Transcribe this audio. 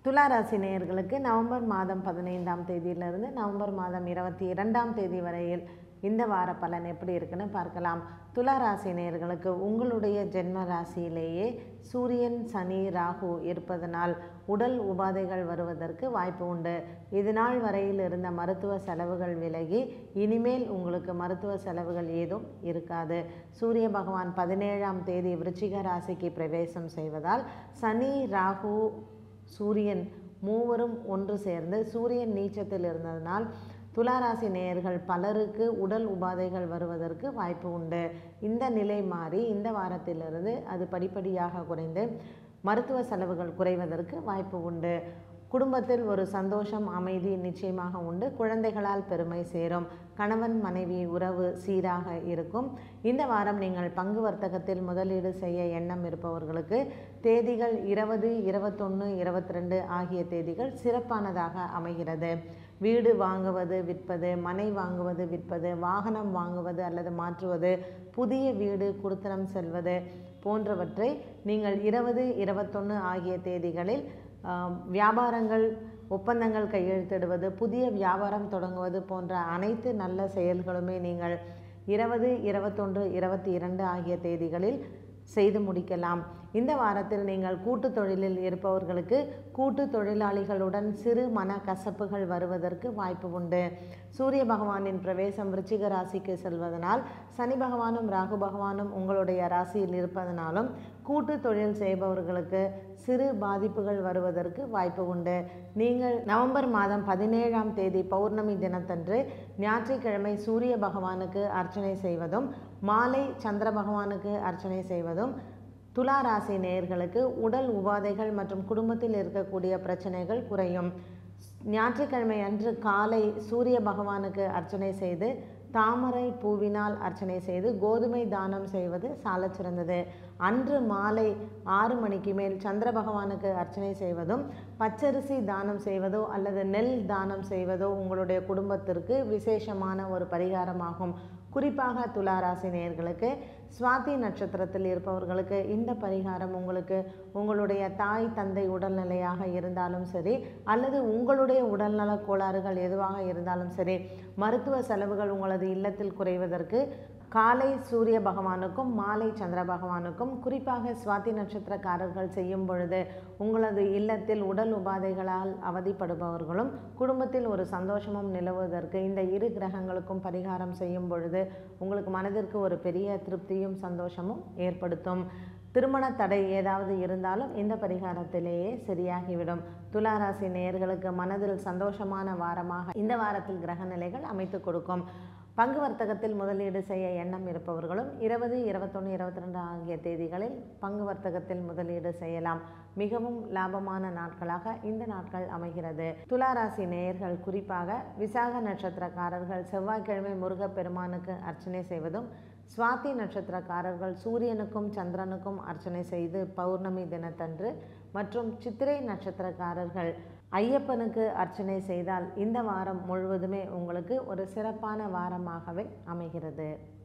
துலா ராசி நேயர்களுக்கு நவம்பர் மாதம் 15ஆம் தேதியிலிருந்து நவம்பர் மாதம் 22ஆம் தேதி வரையில் இந்த வார பலன் எப்படி இருக்குன்னு பார்க்கலாம். துலா ராசி நேயர்களுக்கு உங்களுடைய ஜென்ம ராசியிலேயே சூரியன், சனி, ராகு இருப்பதனால் உடல் உபாதைகள் வருவதற்கு வாய்ப்பு உண்டு. இது நாள் வரையில் இருந்த மருத்துவ செலவுகள் விலகி இனிமேல் உங்களுக்கு மருத்துவ செலவுகள் ஏதும் இருக்காது. சூரிய பகவான் 17ஆம் தேதி விருச்சிக ராசிக்கு பிரவேசம் செய்வதால் சனி, ராகு, சூரியன் மூவரும் ஒன்று சேர்ந்து சூரியன் நீச்சத்தில் இருந்ததனால் துளாராசி நேயர்கள் பலருக்கு உடல் உபாதைகள் வருவதற்கு வாய்ப்பு உண்டு. இந்த நிலை மாறி இந்த வாரத்திலிருந்து அது படிப்படியாக குறைந்து மருத்துவ செலவுகள் குறைவதற்கு வாய்ப்பு உண்டு. குடும்பத்தில் ஒரு சந்தோஷம், அமைதி நிச்சயமாக உண்டு. குழந்தைகளால் பெருமை சேரும். கணவன் மனைவி உறவு சீராக இருக்கும். இந்த வாரம் நீங்கள் பங்கு வர்த்தகத்தில் முதலீடு செய்ய எண்ணம் இருப்பவர்களுக்கு தேதிகள் 20, 21, 22 ஆகிய தேதிகள் சிறப்பானதாக அமைகிறது. வீடு வாங்குவது, விற்பது, மனை வாங்குவது, விற்பது, வாகனம் வாங்குவது அல்லது மாற்றுவது, புதிய வீடு குடித்தனம் செல்வது போன்றவற்றை நீங்கள் 20, 21 ஆகிய தேதிகளில் வியாபாரங்கள், ஒப்பந்தங்கள் கையெழுத்திடுவது, புதிய வியாபாரம் தொடங்குவது போன்ற அனைத்து நல்ல செயல்களுமே நீங்கள் 20, 21, 22 ஆகிய தேதிகளில் செய்து முடிக்கலாம். இந்த வாரத்தில் நீங்கள் கூட்டு தொழிலில் இருப்பவர்களுக்கு கூட்டு தொழிலாளிகளுடன் சிறு மன கசப்புகள் வருவதற்கு வாய்ப்பு உண்டு. சூரிய பகவானின் பிரவேசம் விருச்சிக ராசிக்கு செல்வதனால் சனி பகவானும் ராகு பகவானும் உங்களுடைய ராசியில் இருப்பதனாலும் கூட்டு தொழில் செய்பவர்களுக்கு சிறு பாதிப்புகள் வருவதற்கு வாய்ப்பு உண்டு. நீங்கள் நவம்பர் மாதம் 17ஆம் தேதி பௌர்ணமி தினத்தன்று ஞாயிற்றுக்கிழமை சூரிய பகவானுக்கு அர்ச்சனை செய்வதும் மாலை சந்திர பகவானுக்கு அர்ச்சனை செய்வதும் துலா ராசி நேயர்களுக்கு உடல் உபாதைகள் மற்றும் குடும்பத்தில் இருக்கக்கூடிய பிரச்சனைகள் குறையும். ஞாயிற்றுக்கிழமை அன்று காலை சூரிய பகவானுக்கு அர்ச்சனை செய்து தாமரை பூவினால் அர்ச்சனை செய்து கோதுமை தானம் செய்வது சாலச் சிறந்தது. அன்று மாலை 6 மணிக்கு மேல் சந்திர பகவானுக்கு அர்ச்சனை செய்வதும் பச்சரிசி தானம் செய்வதோ அல்லது நெல் தானம் செய்வதோ உங்களுடைய குடும்பத்திற்கு விசேஷமான ஒரு பரிகாரமாகும். குறிப்பாக துலா ராசி நேயர்களுக்கு சுவாதி நட்சத்திரத்தில் இருப்பவர்களுக்கு இந்த பரிகாரம் உங்களுக்கு உங்களுடைய தாய் தந்தை உடல்நிலையாக இருந்தாலும் சரி அல்லது உங்களுடைய உடல்நல கோளாறுகள் எதுவாக இருந்தாலும் சரி, மருத்துவ செலவுகள் உங்களது இல்லத்தில் குறைவதற்கு காலை சூரிய பகவானுக்கும் மாலை சந்திர பகவானுக்கும், குறிப்பாக சுவாதி நட்சத்திரக்காரர்கள் செய்யும் பொழுது உங்களது இல்லத்தில் உடல் உபாதைகளால் அவதிப்படுபவர்களும் குடும்பத்தில் ஒரு சந்தோஷமும் நிலவுவதற்கு இந்த இரு கிரகங்களுக்கும் பரிகாரம் செய்யும் பொழுது உங்களுக்கு மனதிற்கு ஒரு பெரிய திருப்தியும் சந்தோஷமும் ஏற்படுத்தும். திருமண தடை ஏதாவது இருந்தாலும் இந்த பரிகாரத்திலேயே சரியாகிவிடும். துளாராசி நேயர்களுக்கு மனதில் சந்தோஷமான வாரமாக இந்த வாரத்தில் கிரக நிலைகள் அமைத்து கொடுக்கும். பங்கு வர்த்தகத்தில் முதலீடு செய்ய எண்ணம் இருப்பவர்களும் 20, 21, 22 ஆகிய தேதிகளில் பங்கு வர்த்தகத்தில் முதலீடு செய்யலாம். மிகவும் லாபமான நாட்களாக இந்த நாட்கள் அமைகிறது. துளாராசி நேயர்கள் குறிப்பாக விசாக நட்சத்திரக்காரர்கள் செவ்வாய்க்கிழமை முருகப்பெருமானுக்கு அர்ச்சனை செய்வதும், சுவாதி நட்சத்திரக்காரர்கள் சூரியனுக்கும் சந்திரனுக்கும் அர்ச்சனை செய்து பௌர்ணமி தினத்தன்று மற்றும் சித்திரை நட்சத்திரக்காரர்கள் ஐயப்பனுக்கு அர்ச்சனை செய்தால் இந்த வாரம் முழுவதுமே உங்களுக்கு ஒரு சிறப்பான வாரமாகவே அமைகிறது.